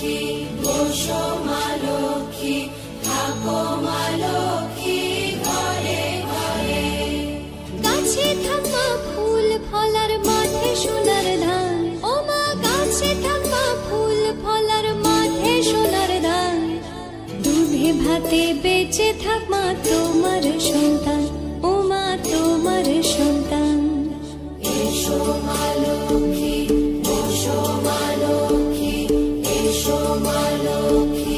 লক্ষ্মী বসো মা লক্ষ্মী থাকো মা লক্ষ্মী ঘরে ঘরে। গাছে থাকা ফুল ফলার মাঠে সোনার ধান, ও মা গাছে থাকা ফুল ফলার মাঠে সোনার ধান। দুধে ভাতে বেঁচে থাক মা তোমার সন্তান, ও মা তোমার সন্তান। এসো মা লক্ষ্মী বসো মা লক্ষ্মী এসো মা লক্ষ্মী।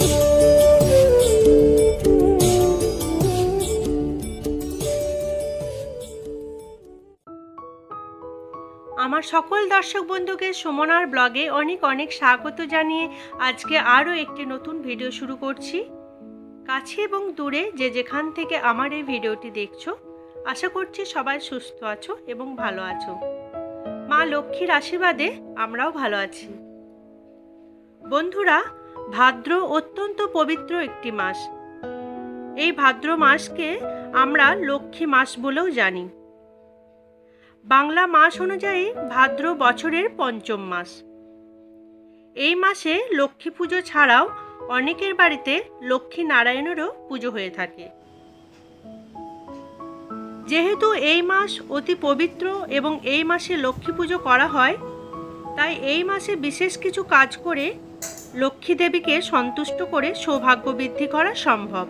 আমার সকল দর্শক বন্ধুকে সুমনার ব্লগে অনেক অনেক স্বাগত জানিয়ে আজকে আরও একটি নতুন ভিডিও শুরু করছি। কাছে এবং দূরে যে যেখান থেকে আমার এই ভিডিওটি দেখছো, আশা করছি সবাই সুস্থ আছো এবং ভালো আছো। মা লক্ষ্মীর আশীর্বাদে আমরাও ভালো আছি। বন্ধুরা, ভাদ্র অত্যন্ত পবিত্র একটি মাস। এই ভাদ্র মাসকে আমরা লক্ষ্মী মাস বলেও জানি। বাংলা মাস অনুযায়ী ভাদ্র বছরের পঞ্চম মাস। এই মাসে লক্ষ্মী পুজো ছাড়াও অনেকের বাড়িতে লক্ষ্মী নারায়ণেরও পুজো হয়ে থাকে। যেহেতু এই মাস অতি পবিত্র এবং এই মাসে লক্ষ্মী পুজো করা হয়, তাই এই মাসে বিশেষ কিছু কাজ করে লক্ষ্মী দেবীকে সন্তুষ্ট করে সৌভাগ্য বৃদ্ধি করা সম্ভব।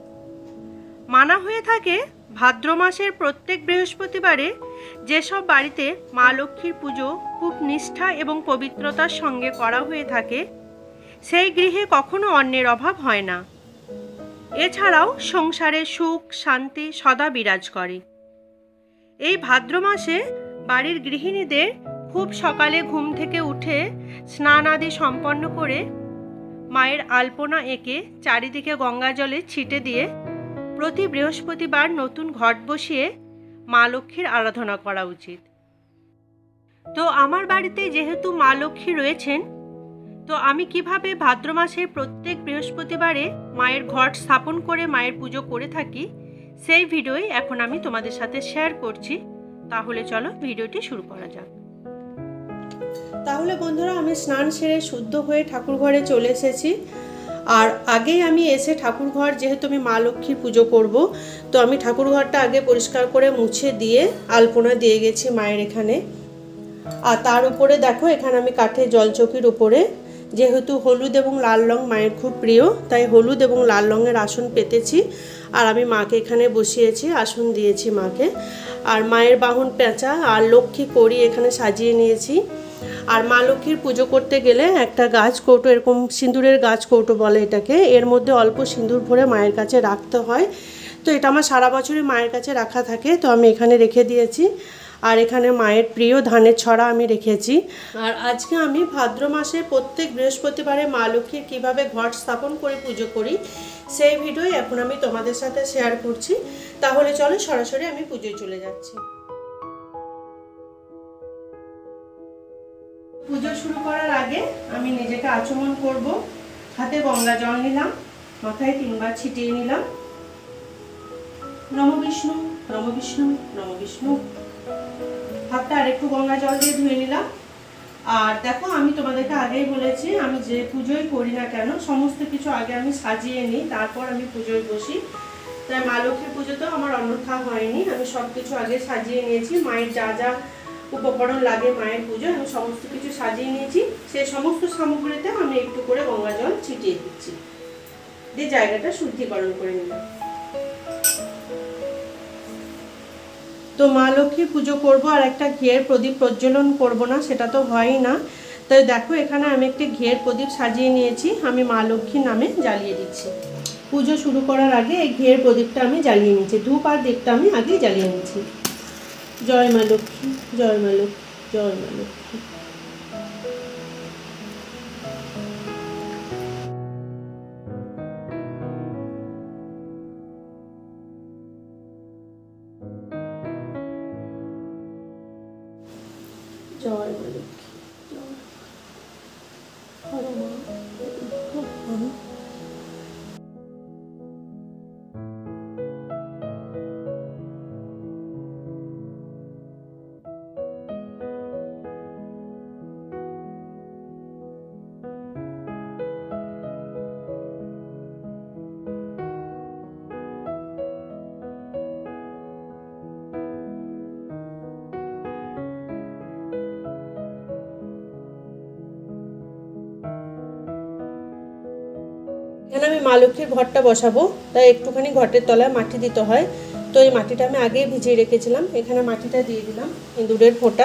মানা হয়ে থাকে ভাদ্র মাসের প্রত্যেক বৃহস্পতিবারে যেসব বাড়িতে মা লক্ষ্মীর পুজো খুব নিষ্ঠা এবং পবিত্রতার সঙ্গে করা হয়ে থাকে, সেই গৃহে কখনো অন্নের অভাব হয় না। এছাড়াও সংসারে সুখ শান্তি সদা বিরাজ করে। এই ভাদ্র মাসে বাড়ির গৃহিণীদের খুব সকালে ঘুম থেকে উঠে স্নান আদি সম্পন্ন করে মায়ের আলপনা এঁকে চারিদিকে গঙ্গা জলে ছিটে দিয়ে প্রতি বৃহস্পতিবার নতুন ঘট বসিয়ে মা লক্ষ্মীর আরাধনা করা উচিত। তো আমার বাড়িতে যেহেতু মা লক্ষ্মী রয়েছেন, তো আমি কিভাবে ভাদ্র মাসের প্রত্যেক বৃহস্পতিবারে মায়ের ঘট স্থাপন করে মায়ের পুজো করে থাকি, সেই ভিডিওই এখন আমি তোমাদের সাথে শেয়ার করছি। তাহলে চলো ভিডিওটি শুরু করা যাক। তাহলে বন্ধুরা, আমি স্নান সেরে শুদ্ধ হয়ে ঠাকুর ঘরে চলে এসেছি। আর আগেই আমি এসে ঠাকুর ঘর, যেহেতু আমি মা লক্ষ্মীর পুজো করব, তো আমি ঠাকুর ঘরটা আগে পরিষ্কার করে মুছে দিয়ে আলপনা দিয়ে গেছি মায়ের এখানে। আর তার উপরে দেখো, এখানে আমি কাঠের জলচৌকির উপরে, যেহেতু হলুদ এবং লাল রং মায়ের খুব প্রিয়, তাই হলুদ এবং লাল রঙের আসন পেতেছি। আর আমি মাকে এখানে বসিয়েছি, আসন দিয়েছি মাকে। আর মায়ের বাহন পেঁচা আর লক্ষ্মী কড়ি এখানে সাজিয়ে নিয়েছি। আর মা লক্ষ্মীর পুজো করতে গেলে একটা গাছ কৌটো, এরকম সিঁদুরের গাছ কৌটো বলে এটাকে, এর মধ্যে অল্প সিঁদুর ভরে মায়ের কাছে রাখতে হয়। তো এটা আমার সারা বছরই মায়ের কাছে রাখা থাকে, তো আমি এখানে রেখে দিয়েছি। আর এখানে মায়ের প্রিয় ধানের ছড়া আমি রেখেছি। আর আজকে আমি ভাদ্র মাসে প্রত্যেক বৃহস্পতিবারে মা লক্ষ্মীর কীভাবে ঘট স্থাপন করে পুজো করি, সেই ভিডিওই এখন আমি তোমাদের সাথে শেয়ার করছি। তাহলে চলো সরাসরি আমি পুজোয় চলে যাচ্ছি। পুজো শুরু করার আগে আমি নিজেকে আচমন করব। হাতে গঙ্গা জল নিলাম, মাথায় 3 বার ছিটিয়ে নিলাম। নমঃ বিষ্ণু নমঃ বিষ্ণু নমঃ বিষ্ণু। হাতটা আরেকটু গঙ্গা জল দিয়ে ধুয়ে নিলাম। আর দেখো, আমি তোমাদেরকে আগেই বলেছি, আমি যে পুজোই করি না কেন সমস্ত কিছু আগে আমি সাজিয়ে নিই, তারপর আমি পুজোয় বসি। তাই মা লক্ষ্মীর পুজোতেও আমার অন্যথা হয়নি, আমি সব কিছু আগে সাজিয়ে নিয়েছি। মায়ের যা যা উপকরণ লাগে মায়ের পুজো, আমি সমস্ত কিছু সাজিয়ে নিয়েছি। সেই সমস্ত সামগ্রীতে আমি একটু করে গঙ্গা জল ছিটিয়ে দিচ্ছি, দিয়ে জায়গাটা শুদ্ধিকরণ করে নিলাম। তো মা লক্ষ্মীর পুজো করব, আর একটা ঘিয়ের প্রদীপ প্রজ্বলন করব না, সেটা তো হয়ই না। তাই দেখো, এখানে আমি একটি ঘিয়ের প্রদীপ সাজিয়ে নিয়েছি, আমি মা লক্ষ্মীর নামে জ্বালিয়ে দিচ্ছি। পুজো শুরু করার আগে এই ঘিয়ের প্রদীপটা আমি জ্বালিয়ে নিচ্ছি, ধূপ আর দীপটা আমি আগেই জ্বালিয়ে নিচ্ছি। জয় মা লক্ষ্মী, জয় মা লক্ষ্মী, জয় মা লক্ষ্মী। জয় মা লক্ষ্মী, এখানে আমি মা লক্ষ্মীর ঘটটা বসাবো, তাই একটুখানি ঘটের তলায় মাটি দিতে হয়। তো এই মাটিটা আমি আগেই ভিজিয়ে রেখেছিলাম, এখানে মাটিটা দিয়ে দিলাম, সিঁদুরের ফোঁটা।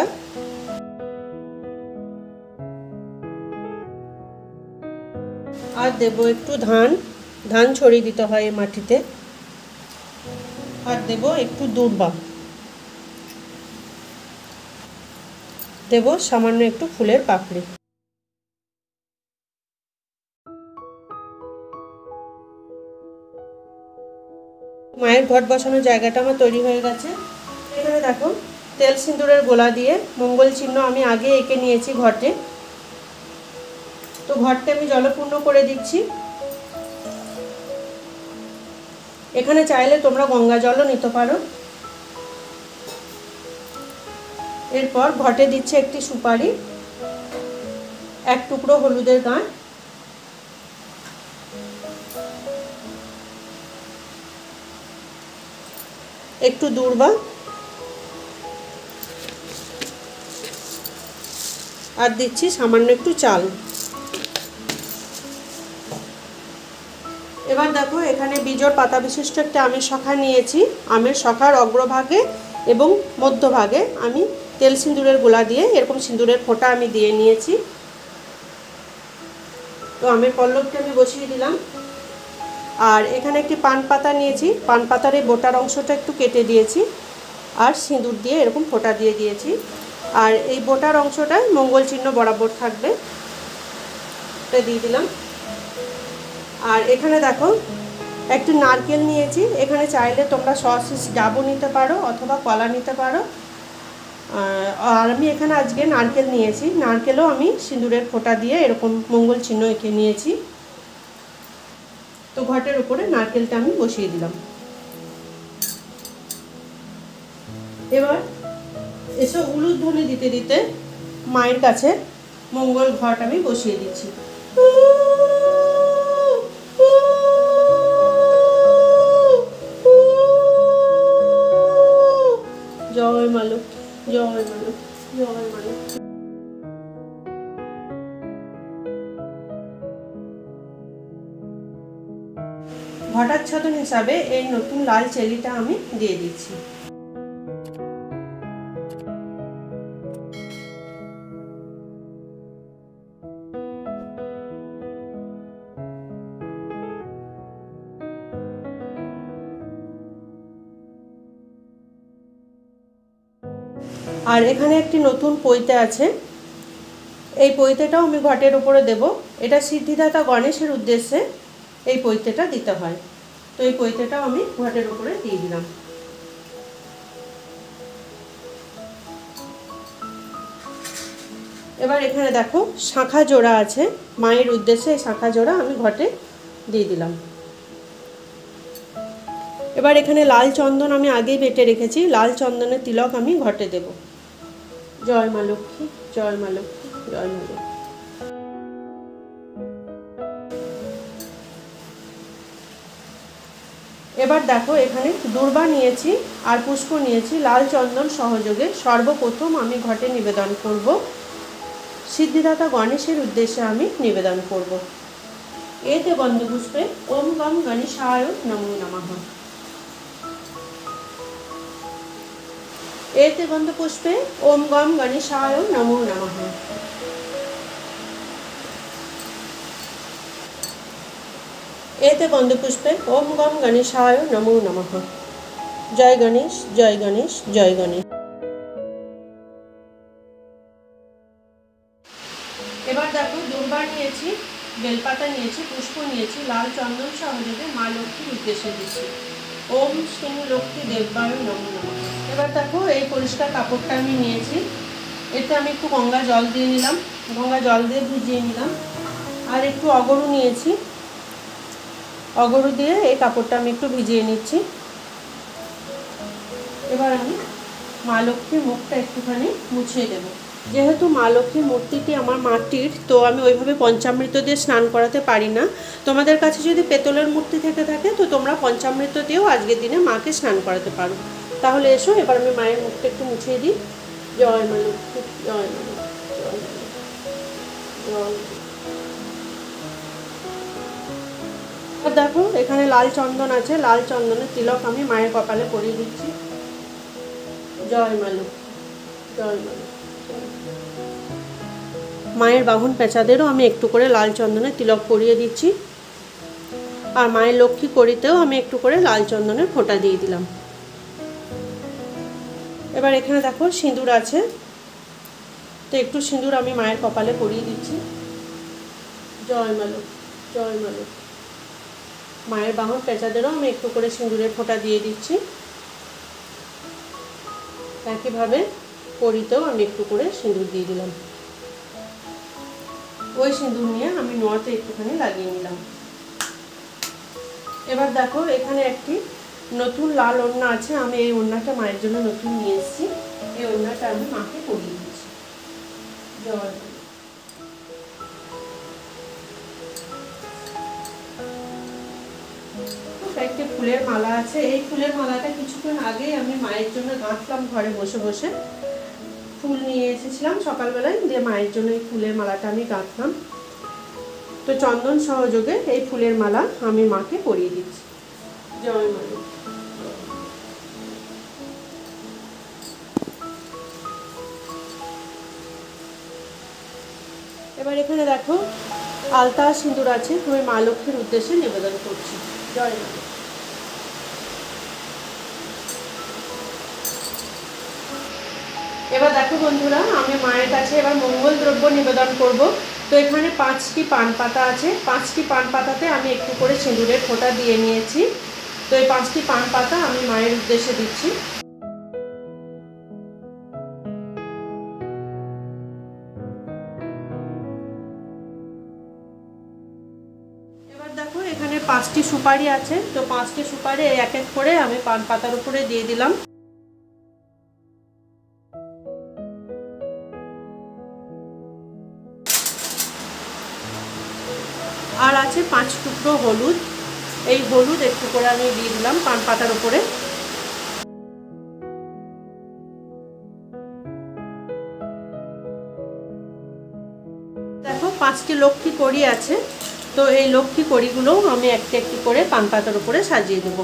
আর দেব একটু ধান ছড়িয়ে দিতে হয় এই মাটিতে। আর দেব একটু দূর্বা, দেব সামান্য একটু ফুলের পাপড়ি। মায়ের ঘট বসানোর জায়গাটা আমার তৈরি হয়ে গেছে। এখানে দেখো তেল সিঁদুরের গোলা দিয়ে মঙ্গল চিহ্ন আমি আগে এঁকে নিয়েছি ঘটে। তো ঘরটা আমি জলপূর্ণ করে দিচ্ছি। এখানে চাইলে তোমরা গঙ্গা জলও নিতে পারো। এরপর ঘটে দিচ্ছে একটি সুপারি, এক টুকরো হলুদের গাঁট, একটু দূর্বা আর দিচ্ছি সামান্য একটু চাল। এবার দেখো এখানে বিজোড় পাতা বিশিষ্ট একটা আমের শাখা নিয়েছি। আমের শাখার অগ্রভাগে এবং মধ্যভাগে আমি তেল সিঁদুরের গোলা দিয়ে এরকম সিঁদুরের ফোঁটা আমি দিয়ে নিয়েছি। তো আমের পল্লবটা আমি বসিয়ে দিলাম। আর এখানে একটি পান পাতা নিয়েছি, পান পাতার এই বোটার অংশটা একটু কেটে দিয়েছি আর সিঁদুর দিয়ে এরকম ফোঁটা দিয়ে দিয়েছি। আর এই বোটার অংশটায় মঙ্গল চিহ্ন বরাবর থাকবে, এটা দিয়ে দিলাম। আর এখানে দেখো একটু নারকেল নিয়েছি, এখানে চাইলে তোমরা সসিস ডাবও নিতে পারো অথবা কলা নিতে পারো। আর আমি এখানে আজকে নারকেল নিয়েছি, নারকেলও আমি সিঁদুরের ফোঁটা দিয়ে এরকম মঙ্গল চিহ্ন এঁকে নিয়েছি। তো ঘটের উপরে নারকেলটা আমি বসিয়ে দিলাম। এবার এসব উলুধ্বনি দিতে দিতে মায়ের কাছে মঙ্গল ঘট আমি বসিয়ে দিচ্ছি। জয় মা লক্ষ্মী, জয় মা লক্ষ্মী, জয় মা লক্ষ্মী। ঘটাচ্ছাদন হিসাবে এই নতুন লাল চেলিটা আমি দিয়ে দিচ্ছি। আর এখানে একটি নতুন পৈতে আছে, এই পৈতেটাও আমি ঘটের উপরে দেব। এটা সিদ্ধিদাতা গণেশের উদ্দেশ্যে এই পৈতেটা দিতে হয়। তো এই পৈতেটাও আমি ঘটের উপরে দিয়ে দিলাম। এবার এখানে দেখো শাঁখা জোড়া আছে, মায়ের উদ্দেশ্যে এই শাঁখা জোড়া আমি ঘটে দিয়ে দিলাম। এবার এখানে লাল চন্দন আমি আগেই বেটে রেখেছি, লাল চন্দনের তিলক আমি ঘটে দেব। জয় মা লক্ষ্মী, জয় মা লক্ষ্মী, জয় মা লক্ষ্মী। এবার দেখো এখানে দূর্বা নিয়েছি আর পুষ্প নিয়েছি, লাল চন্দন সহযোগে সর্বপ্রথম আমি ঘটে নিবেদন করব। সিদ্ধিদাতা গণেশের উদ্দেশ্যে আমি নিবেদন করব। এতে গন্ধপুষ্পে ওম গম গণেশায় নমো নমঃ। এতে গন্ধপুষ্পে ওম গম গণেশায় নমো নমঃ। এতে গন্ধপুষ্পে ওম গম গণেশায় নমো নমঃ। জয় গণেশ, জয় গণেশ, জয় গণেশ। এবার দেখো দূর্বা নিয়েছি, বেলপাতা নিয়েছি, পুষ্প নিয়েছি, লাল চন্দন সহযোগে মা লক্ষ্মীর উদ্দেশ্যে দিচ্ছি। ওম শ্রী লক্ষ্মী দেবায় নমো নমঃ। এবার দেখো এই পরিষ্কার কাপড়টা আমি নিয়েছি, এতে আমি একটু গঙ্গা জল দিয়ে নিলাম, গঙ্গা জল দিয়ে ভিজিয়ে নিলাম। আর একটু অগরু নিয়েছি, অগরু দিয়ে এই কাপড়টা আমি একটু ভিজিয়ে নিচ্ছি। এবার আমি মা লক্ষ্মীর মুখটা একটুখানি মুছিয়ে দেবো। যেহেতু মা লক্ষ্মীর মূর্তিটি আমার মাটির, তো আমি ওইভাবে পঞ্চামৃত দিয়ে স্নান করাতে পারি না। তোমাদের কাছে যদি পেতলের মূর্তি থেকে থাকে তো তোমরা পঞ্চামৃত দিয়েও আজকের দিনে মাকে স্নান করাতে পারো। তাহলে এসো এবার আমি মায়ের মুখটা একটু মুছিয়ে দিই। জয় মা লক্ষ্মী, জয় মা লক্ষ্মী, জয় মা লক্ষ্মী, জয়। আর দেখো এখানে লাল চন্দন আছে, লাল চন্দনের তিলক আমি মায়ের কপালে পরিয়ে দিচ্ছি। জয় মা লক্ষ্মী, জয় মা লক্ষ্মী। মায়ের বাহন পেঁচাদেরও আমি একটু করে লাল চন্দনের তিলক পরিয়ে দিচ্ছি। আর মায়ের লক্ষ্মী করিতেও আমি একটু করে লাল চন্দনের ফোঁটা দিয়ে দিলাম। এবার এখানে দেখো সিঁদুর আছে, তো একটু সিঁদুর আমি মায়ের কপালে পরিয়ে দিচ্ছি। জয় মা লক্ষ্মী, জয় মা লক্ষ্মী। মায়ের বাহন পেঁচাদেরও আমি একটু করে সিঁদুরের ফোঁটা দিয়ে দিচ্ছি। একইভাবে করিতেও আমি একটু করে সিঁদুর দিয়ে দিলাম। ওই সিঁদুর নিয়ে আমি নোয়াতে একটুখানি লাগিয়ে নিলাম। এবার দেখো এখানে একটি নতুন লাল ওড়না আছে, আমি এই ওড়নাটা মায়ের জন্য নতুন নিয়ে এসেছি। এই ওড়নাটা আমি মাকে পরিয়ে দিচ্ছি। জয়। একটি ফুলের মালা আছে, এই ফুলের মালাটা কিছুক্ষণ আগেই আমি মায়ের জন্য গাঁথলাম ঘরে বসে বসে। ফুল নিয়ে এসেছিলাম সকালবেলায়, দিয়ে মায়ের জন্য এই ফুলের মালাটা আমি গাঁথলাম। তো চন্দন সহযোগে এই ফুলের মালা আমি মাকে পরিয়ে দিচ্ছি। জয় মা। এবার এখানে দেখো আলতা সিঁদুর আছে, আমি মা লক্ষ্মীর উদ্দেশ্যে নিবেদন করছি। জয় মা। এবার দেখো বন্ধুরা, আমি মায়ের কাছে এবার মঙ্গল দ্রব্য নিবেদন করব। তো এখানে 5টি পান পাতা আছে, 5টি পান পাতাতে আমি একটু করে সিঁদুরের ফোঁটা দিয়ে নিয়েছি। তো এই 5টি পান পাতা আমি মায়ের উদ্দেশ্যে দিচ্ছি। এবার দেখো এখানে 5টি সুপারি আছে, তো 5টি সুপারি এক এক করে আমি পান পাতার উপরে দিয়ে দিলাম। আর আছে 5 টুকরো হলুদ, এই হলুদ একটু করে আমি দিয়ে দিলাম পান পাতার উপরে। দেখো 5টি লক্ষ্মী কড়ি আছে, তো এই লক্ষ্মী কড়িগুলো আমি একটি একটি করে পান পাতার উপরে সাজিয়ে দেব।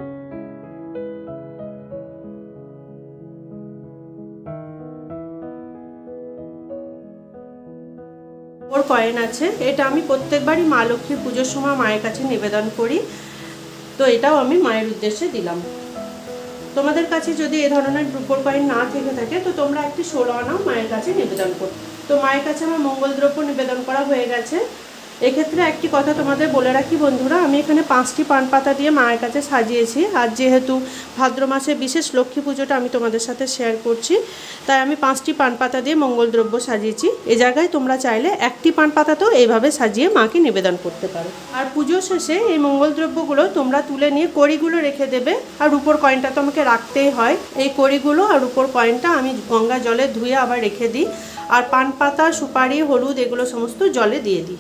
ওর কয়েন আছে, এটা আমি প্রত্যেকবারই মা লক্ষ্মীর পুজোর সময় মায়ের কাছে নিবেদন করি। তো এটাও আমি মায়ের উদ্দেশ্যে দিলাম। তোমাদের কাছে যদি এ ধরনের রূপোর কয়েন না থেকে থাকে তো তোমরা একটি 16 আনাও মায়ের কাছে নিবেদন করো। তো মায়ের কাছে আমার মঙ্গল দ্রব্য নিবেদন করা হয়ে গেছে। এক্ষেত্রে একটি কথা তোমাদের বলে রাখি বন্ধুরা, আমি এখানে 5টি পান পাতা দিয়ে মায়ের কাছে সাজিয়েছি। আর যেহেতু ভাদ্র মাসে বিশেষ লক্ষ্মী পুজোটা আমি তোমাদের সাথে শেয়ার করছি, তাই আমি 5টি পান পাতা দিয়ে মঙ্গল দ্রব্য সাজিয়েছি। এ জায়গায় তোমরা চাইলে একটি পান পাতাতেও এইভাবে সাজিয়ে মাকে নিবেদন করতে পারো। আর পুজো শেষে এই মঙ্গল দ্রব্যগুলো তোমরা তুলে নিয়ে কড়িগুলো রেখে দেবে। আর রূপোর কয়েনটা তো আমাকে রাখতেই হয়। এই কড়িগুলো আর রূপোর কয়েনটা আমি গঙ্গা জলে ধুয়ে আবার রেখে দিই। আর পান পাতা, সুপারি, হলুদ এগুলো সমস্ত জলে দিয়ে দিই।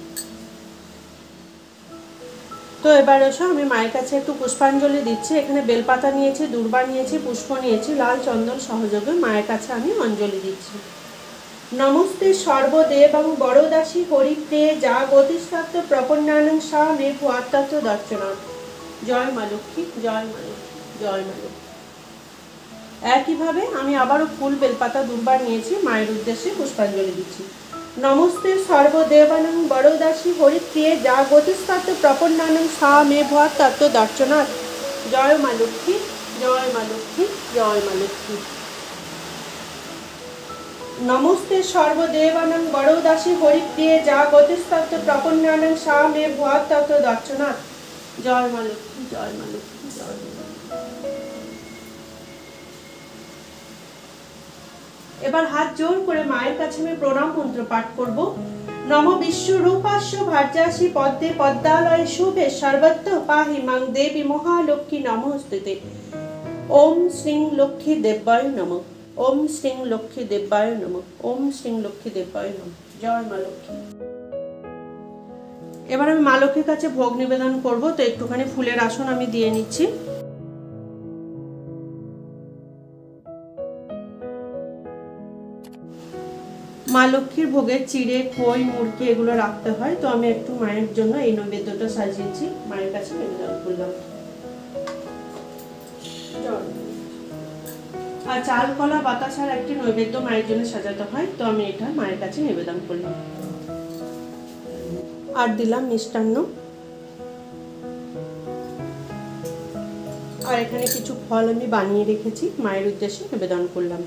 তো এবার এসে আমি মায়ের কাছে একটু পুষ্পাঞ্জলি দিচ্ছি। এখানে বেলপাতা নিয়েছি, দূর্বা নিয়েছি, পুষ্প নিয়েছি, লাল চন্দন সহযোগে মায়ের কাছে আমি অঞ্জলি দিচ্ছি। নমস্তে সর্বদেবং বড়দাসী হরিপ্রিয়ে যা গতিস্তত্ত্ব প্রপন্নানং সা মে ভুয়াত্তত্ত্ব দর্শনাথ। জয় মা লক্ষ্মী, জয় মা লক্ষ্মী, জয় মা লক্ষ্মী। একইভাবে আমি আবারও ফুল, বেলপাতা, দূর্বা নিয়েছি, মায়ের উদ্দেশ্যে পুষ্পাঞ্জলি দিচ্ছি। নমস্তে সর্বদেবানং বড়দাসী হরিপ্রিয়ে যা গতিস্তত্ত্ব প্রপন্নানং সা মে ভুয়াত্তত্ত্ব দর্শনাথ। জয় মা লক্ষ্মী, জয় মা লক্ষ্মী, জয় মা লক্ষ্মী। নমস্তে সর্বদেবানং বড়দাসী হরিপ্রিয়ে যা গতিস্তত্ত্ব প্রপন্নানং সা মে ভুয়াত্তত্ত্ব দর্শনাথ। জয় মা লক্ষ্মী, জয় মা লক্ষ্মী, জয় মা লক্ষ্মী। এবার হাত জোর করে মায়ের কাছে আমি প্রণাম মন্ত্র পাঠ করব। নম বিশ্বরূপাস্য ভার্যাসি পদ্মে পদ্মালয়ে শুভে সর্বত্র পাহি মাং দেবী মহালক্ষ্মী নমস্তুতে। ওম শ্রীং লক্ষ্মী দেব্যায় নমঃ। ওম শ্রীং লক্ষ্মী দেব্যায় নমঃ। ওম শ্রীং লক্ষ্মী দেব্যায় নমঃ। জয় মা লক্ষ্মী। এবার আমি মা লক্ষ্মীর কাছে ভোগ নিবেদন করব। তো একটুখানি ফুলের আসন আমি দিয়ে নিচ্ছি। মা লক্ষ্মীর ভোগে চিড়ে, খই, মুড়কি এগুলো রাখতে হয়। তো আমি একটু মায়ের জন্য এই নৈবেদ্যটা সাজিয়েছি, মায়ের কাছে নিবেদন করলাম। আর চাল, কলা, বাতাসার একটি নৈবেদ্য মায়ের জন্য সাজাতে হয়। তো আমি এটা মায়ের কাছে নিবেদন করলাম। আর দিলাম মিষ্টান্ন। আর এখানে কিছু ফল আমি বানিয়ে রেখেছি, মায়ের উদ্দেশ্যে নিবেদন করলাম।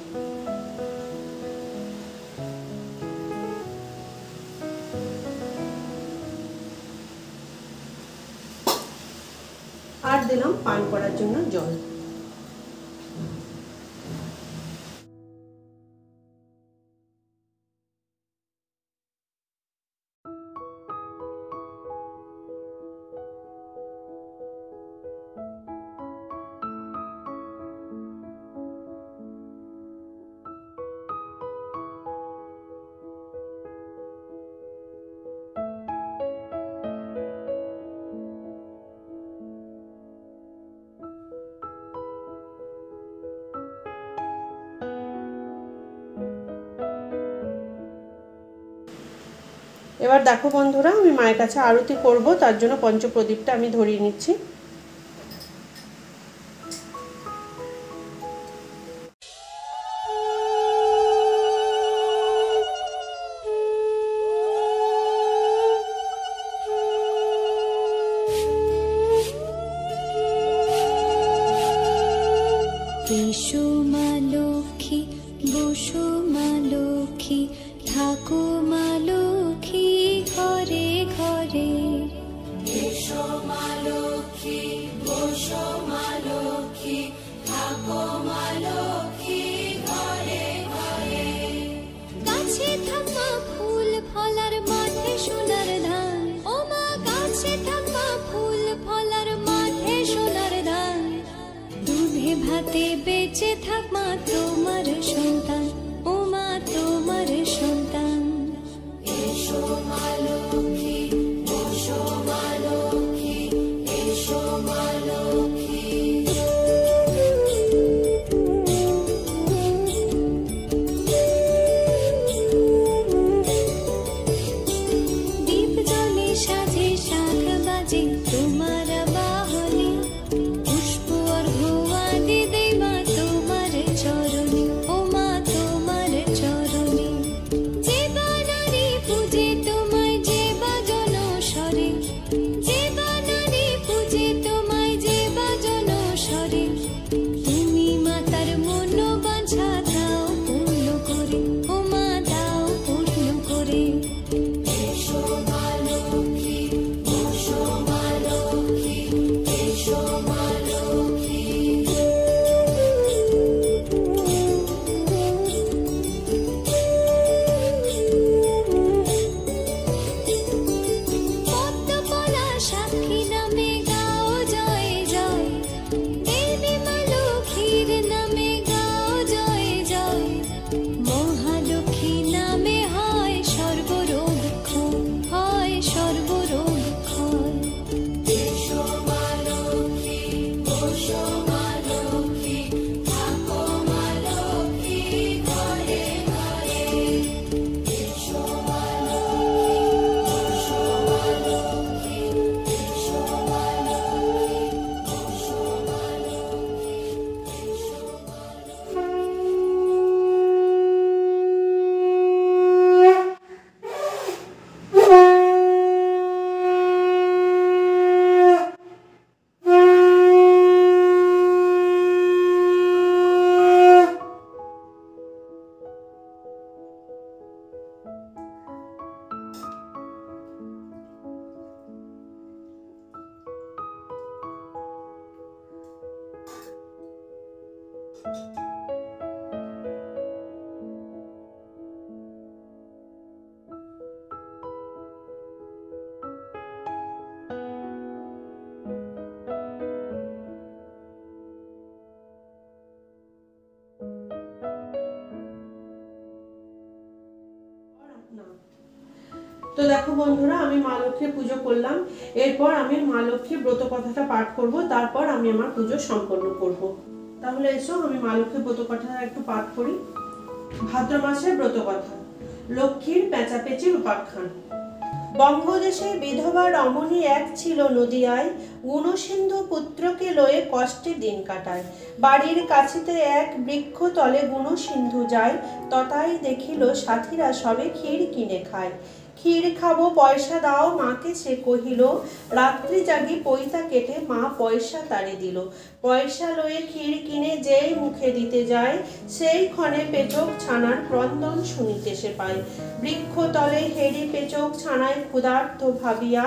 আর দিলাম পান করার জন্য জল। এবার দেখো বন্ধুরা, আমি মায়ের কাছে আরতি করব, তার জন্য পঞ্চপ্রদীপটা আমি ধরিয়ে নিচ্ছি। এসো মা লক্ষ্মী, বসো মা লক্ষ্মী, থাকো মা লক্ষ্মী ঘরে ঘরে। এসো মা লক্ষ্মী, বসো মা লক্ষ্মী, থাকো মা লক্ষ্মী ঘরে ঘরে। গাছে থাকা ফুল ফলার মাঠে সোনার ধান, ও মা গাছে থাকা ফুল ফলার মাঠে সোনার ধান। দুধে ভাতে বেঁচে থাক মা তোমার সন্তান, ও মা তোমার সন্তান। এসো মা লক্ষ্মী, বসো মা লক্ষ্মী, এসো মা লক্ষ্মী। দীপ জ্বলে সাজে শাখ বাজে তোমার বাহনে, পুষ্প অর্ঘ্য আদি দেই মা তোমার চরণে, ও মা তোমার চরণে। যে বানারি পূজে তোমায়, যে বাজন স্বরে, যে বানারি পূজে তোমায়, যে বাজন স্বরে। তুমি মাতার মনোবাঞ্ছা দাও পূর্ণ করে, ও মা দাও পূর্ণ করে। এসো মা লক্ষ্মী, বসো মা লক্ষ্মী, এসো মা লক্ষ্মী। পদ্মপলা সাক্ষী নামে গাও জয় জয়, দেবী মা লক্ষ্মীর নামে গাও জয় জয়। মহালক্ষ্মী নামে হয় সর্বরোগ ক্ষয়, হয় সর্বরোগ ক্ষয়। এসো মা লক্ষ্মী, বসো মা লক্ষ্মী, থাকো মা লক্ষ্মী ঘরে ঘরে। এসো মা লক্ষ্মী, বসো মা লক্ষ্মী, এসো মা লক্ষ্মী, বসো মা লক্ষ্মী, এসো মা তো দেখো বন্ধুরা, আমি মা লক্ষ্মীর পুজো করলাম। এরপর আমি মা লক্ষ্মীর ব্রত কথাটা পাঠ করব, তারপর আমি আমার পুজো সম্পন্ন করব। তাহলে এসো আমি মা লক্ষ্মীর ব্রত কথাটা একটু পাঠ করি। ভাদ্র মাসের ব্রত কথা। লক্ষ্মীর পেঁচাপেচির উপাখ্যান। বঙ্গদেশে বিধবা রমণী এক ছিল নদিয়ায়, গুণসিন্ধু পুত্রকে লয়ে কষ্টে দিন কাটায়। বাড়ির কাছেতে এক বৃক্ষ তলে গুণসিন্ধু যায়, তথায় দেখিল সাথীরা সবে ক্ষীর কিনে খায়। ক্ষীর খাবো পয়সা দাও মাকে সে কহিল, রাত্রি জাগি পৈতা কেটে মা পয়সা তারে দিল। পয়সা লয়ে ক্ষীর কিনে যেই মুখে দিতে যায়, সেই ক্ষণে পেচক ছানার ক্রন্দন শুনিতে সে পায়। বৃক্ষ তলে হেরি পেচক ছানায় ক্ষুধার্ত ভাবিয়া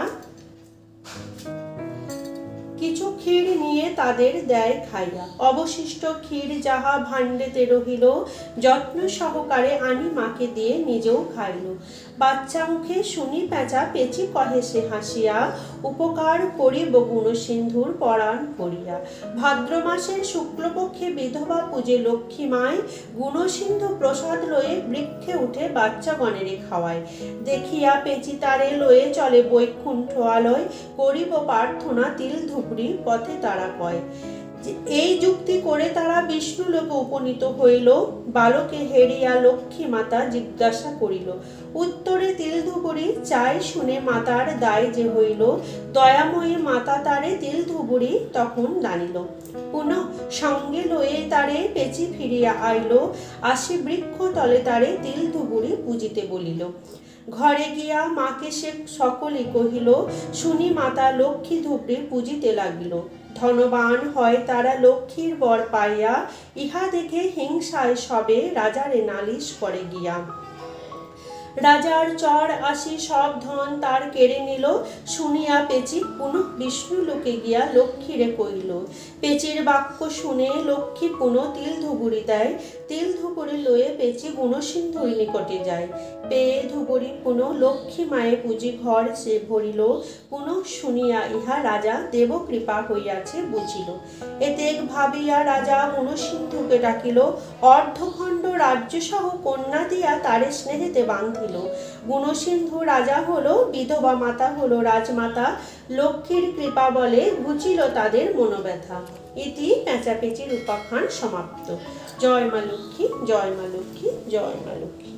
কিছু ক্ষীর নিয়ে তাদের দেয় খাইয়া। অবশিষ্ট ক্ষীর যাহা ভাণ্ডেতে রহিল, যত্ন সহকারে আনি মাকে দিয়ে নিজেও খাইল। বাচ্চা মুখে শুনি পেঁচা পেঁচি কহে সে হাসিয়া, উপকার করিব গুণসিন্ধুর পরাণ পড়িয়া। ভাদ্র মাসের শুক্লপক্ষে বিধবা পূজে লক্ষ্মী মায়, গুণসিন্ধু প্রসাদ লয়ে বৃক্ষে উঠে বাচ্চাগণেরে খাওয়ায়। দেখিয়া পেঁচি তারে লয়ে চলে বৈকুণ্ঠ আলয়, করিব প্রার্থনা তিল ধুবড়ি পথে তারা কয়। এই যুক্তি করে তারা বিষ্ণু লোকে উপনীত হইল। বালকে হেরিয়া লক্ষ্মী মাতা জিজ্ঞাসা করিল, উত্তরে তিল ধুবুরি চাই শুনে মাতার দায় যে হইল। দয়াময়ী মাতা তারে তিল ধুবুরি তখন দানিল। পুনঃ সঙ্গে লয়ে তারে পেঁচি ফিরিয়া আইল, আসি বৃক্ষ তলে তারে তিল ধুবুরি পূজিতে বলিল। ঘরে গিয়া মাকে সে সকলে কহিল, শুনি মাতা লক্ষ্মী ধুবড়ি পূজিতে লাগিল। ধনবান হয় তারা লক্ষ্মীর বর পাইয়া, ইহা দেখে হিংসায় সবে রাজারে নালিশ করে গিয়া। রাজার চর আসি সব ধন তার কেড়ে নিল, শুনিয়া পেঁচি পুনঃ বিষ্ণু লোকে গিয়া লক্ষ্মীরে কইল। পেঁচির বাক্য শুনে লক্ষ্মী পুনঃ তিল ধুবুরি দেয়। তিল ধুবুরি লয়ে পেঁচি গুণসিন্ধুর নিকটে যায়। পেয়ে ধুবুরি পুনঃ লক্ষ্মী মায়ে পুজি ঘর সে ভরিল। পুনঃ শুনিয়া ইহা রাজা দেব কৃপা হইয়াছে বুঝিল। এতেক ভাবিয়া রাজা গুণসিন্ধুকে ডাকিল, অর্ধখণ্ড রাজ্য সহ কন্যা দিয়া তারে স্নেহেতে বান্ধিল। গুণসিন্ধু রাজা হলো, বিধবা মাতা হলো রাজমাতা। লক্ষ্মীর কৃপা বলে ঘুচিল তাদের মনোব্যথা। ইতি পেঁচাপেচির উপাখ্যান সমাপ্ত। জয় মা লক্ষ্মী, জয় মা লক্ষ্মী, জয় মা লক্ষ্মী।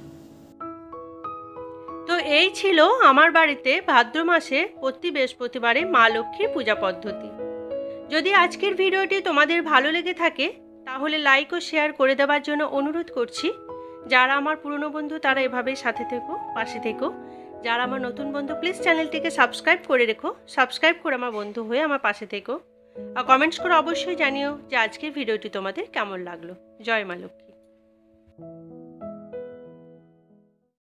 তো এই ছিল আমার বাড়িতে ভাদ্র মাসে প্রতি বৃহস্পতিবারে মা লক্ষ্মীর পূজা পদ্ধতি। যদি আজকের ভিডিওটি তোমাদের ভালো লেগে থাকে তাহলে লাইক ও শেয়ার করে দেওয়ার জন্য অনুরোধ করছি। যারা আমার পুরনো বন্ধু তারা এভাবেই সাথে থেকো, পাশে থেকো। যারা আমার নতুন বন্ধু প্লিজ চ্যানেলটিকে সাবস্ক্রাইব করে রেখো, সাবস্ক্রাইব করে আমার বন্ধু হয়ে আমার পাশে থেকো। আর কমেন্টস করে অবশ্যই জানিও যে আজকের ভিডিওটি তোমাদের কেমন লাগলো। জয় মা লক্ষ্মী।